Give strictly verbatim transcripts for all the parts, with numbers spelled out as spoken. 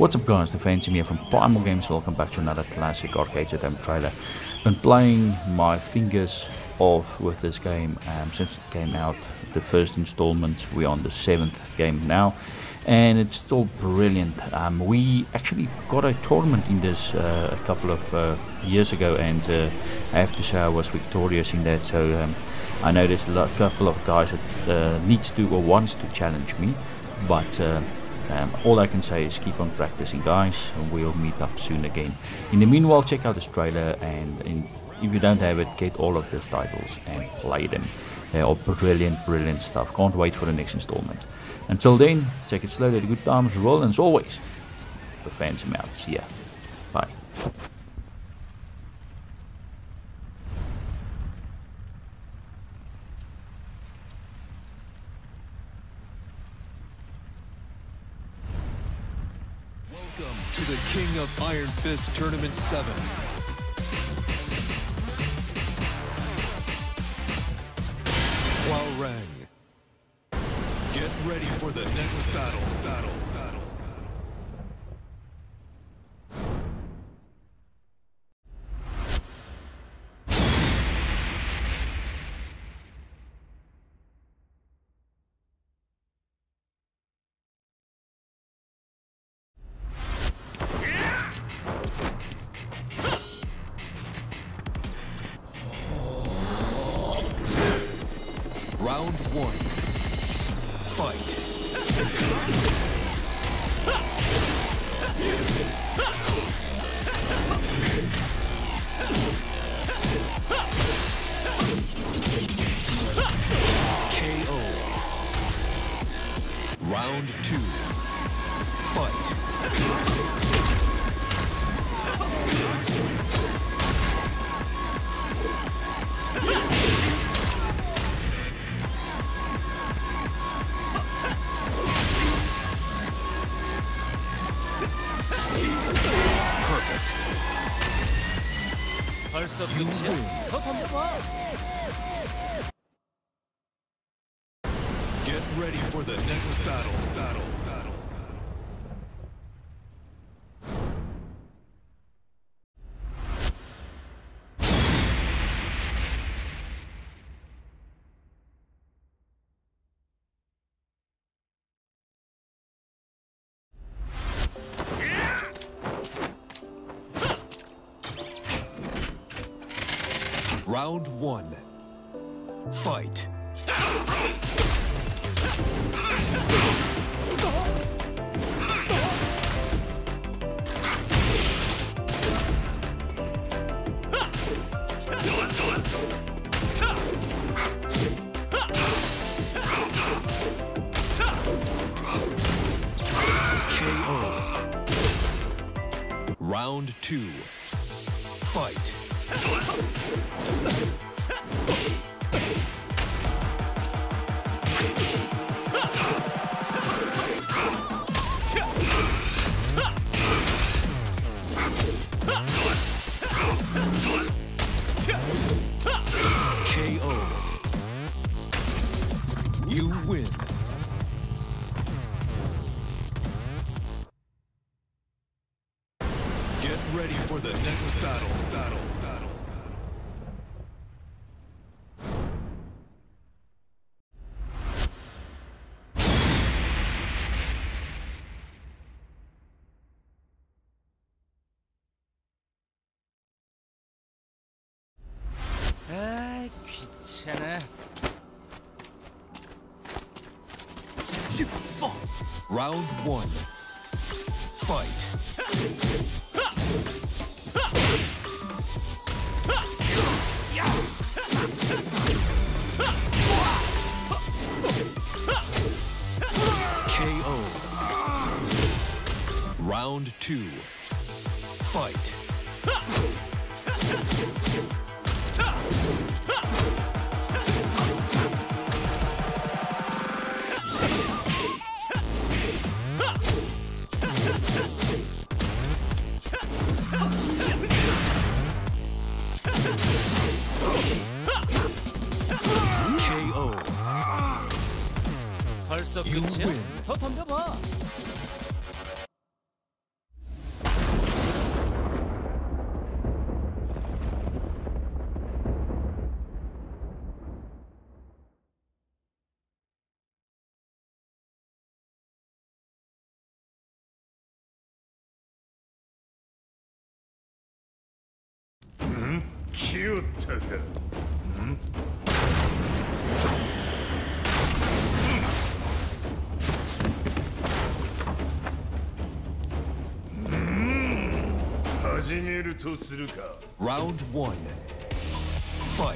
What's up guys, the Fancy here from Primal Games. Welcome back to another classic arcade at home trailer. Been playing my fingers off with this game um, since it came out, the first installment. We're on the seventh game now and it's still brilliant. Um, we actually got a tournament in this uh, a couple of uh, years ago, and uh, I have to say I was victorious in that. So um, I know there's a couple of guys that uh, needs to or wants to challenge me, but uh, Um, all I can say is keep on practicing guys, and we'll meet up soon again. In the meanwhile, check out this trailer, and in, if you don't have it, get all of these titles and play them. They are brilliant, brilliant stuff. Can't wait for the next installment. Until then, take it slow, let the good times roll, and as always, the Fancy out. See ya. Bye. Welcome to the King of Iron Fist Tournament seven. Rang. Get ready for the next battle, battle, battle. Round one. Fight. K O. Round two. Fight. You win. Get ready for the next battle, battle, battle. Round one. Fight. K O. Round two. Fight. K O. You win. Get ready for the next battle, battle, battle. 아, 귀찮아. Round one. Fight. K O. Round two. Fight. K O. 벌써 You 끝이야? win. 더 덤벼봐. 来よったか。ん？うん。始めるとするか。 Round one. Fight.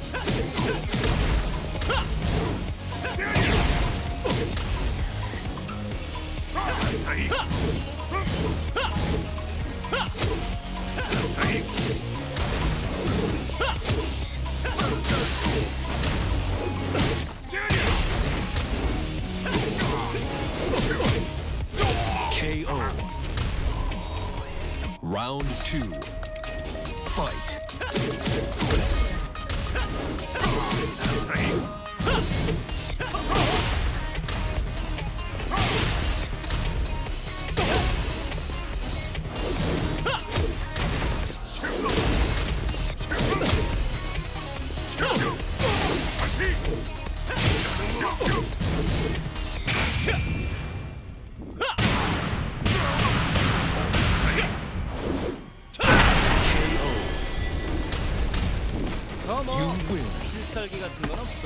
K O. Round two. Fight. 어머, 필살기 같은 건 없어?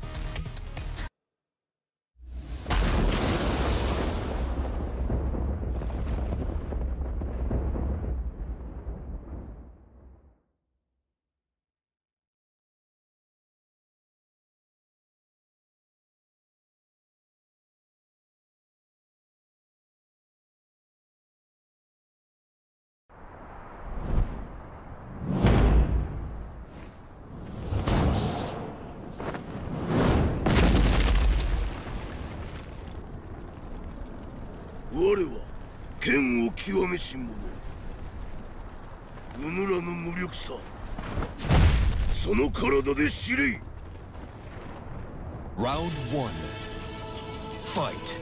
我は剣を極めし者。うぬらの無力さ、その体で知れ。 Round one. Fight.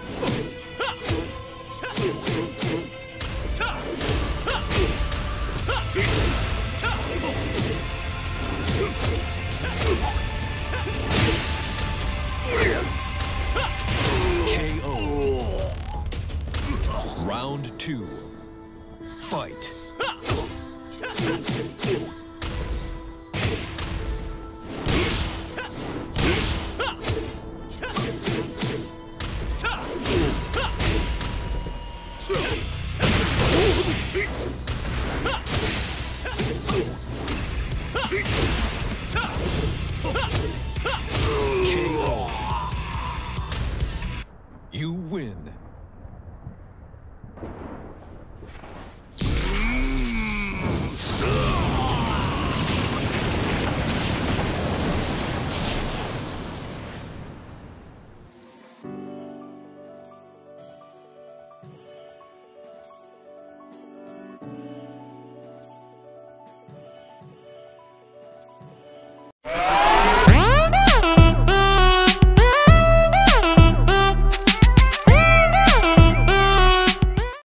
K O. Round two. Fight.